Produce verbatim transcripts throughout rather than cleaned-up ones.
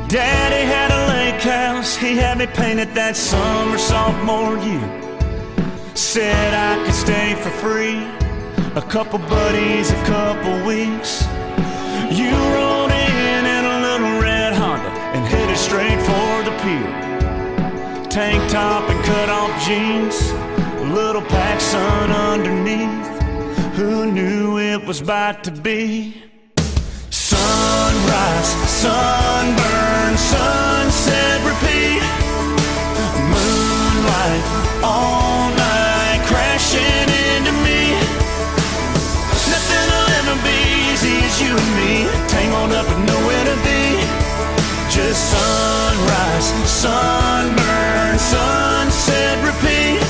Daddy had a lake house, he had me painted that summer sophomore year. Said I could stay for free, a couple buddies, a couple weeks. You rolled in in a little red Honda and headed straight for the pier. Tank top and cut off jeans, a little pack sun underneath. Who knew it was about to be sunrise, sunburn, sunset, repeat. Moonlight all night crashing into me. Nothing will ever be easy as you and me, tangled up with nowhere to be. Just sunrise, sunburn, sunset, repeat.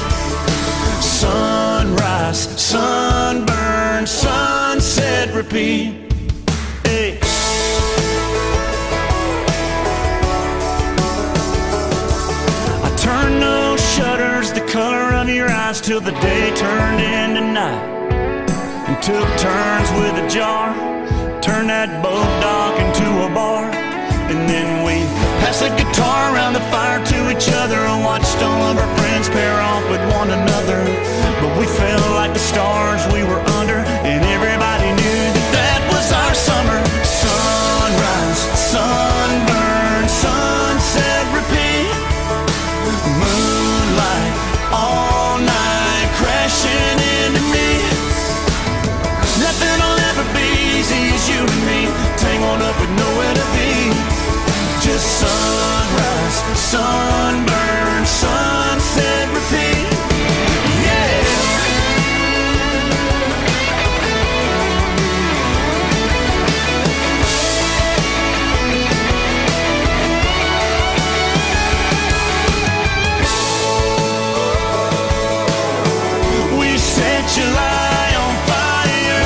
Sunrise, sunburn, sunset, repeat. Hey. I turned those shutters the color of your eyes till the day turned into night, and took turns with a jar, turned that boat dock into a bar. And then we passed the guitar around the fire to each other and watched all of our friends pair off with one another. But we felt like the stars we were under, and everybody knew that that was our summer. Sunrise, sunburn, sunset, repeat. Moonlight all night crashing into me. Nothing will ever be easy as you and me, tangled up with nowhere to be. Just sunrise, sunburn, sunset, repeat. Yeah. We set July on fire.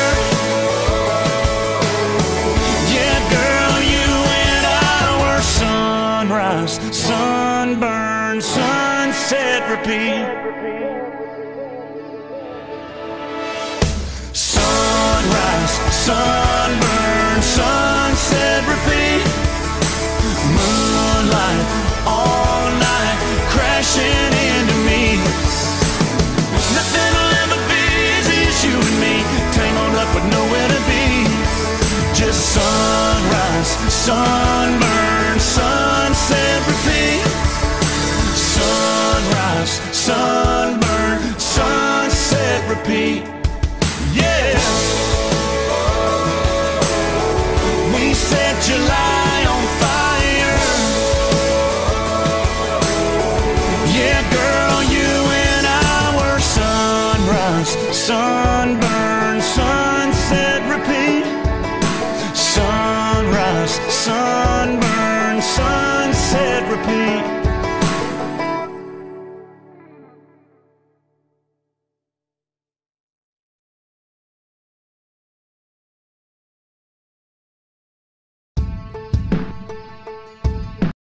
Yeah, girl, you and I were sunrise, sunburn, sunset, repeat. Sunrise, sunburn, sunset, repeat. Moonlight all night crashing into me. Nothing will ever be easy as you and me, tangled up with nowhere to be. Just sunrise, sun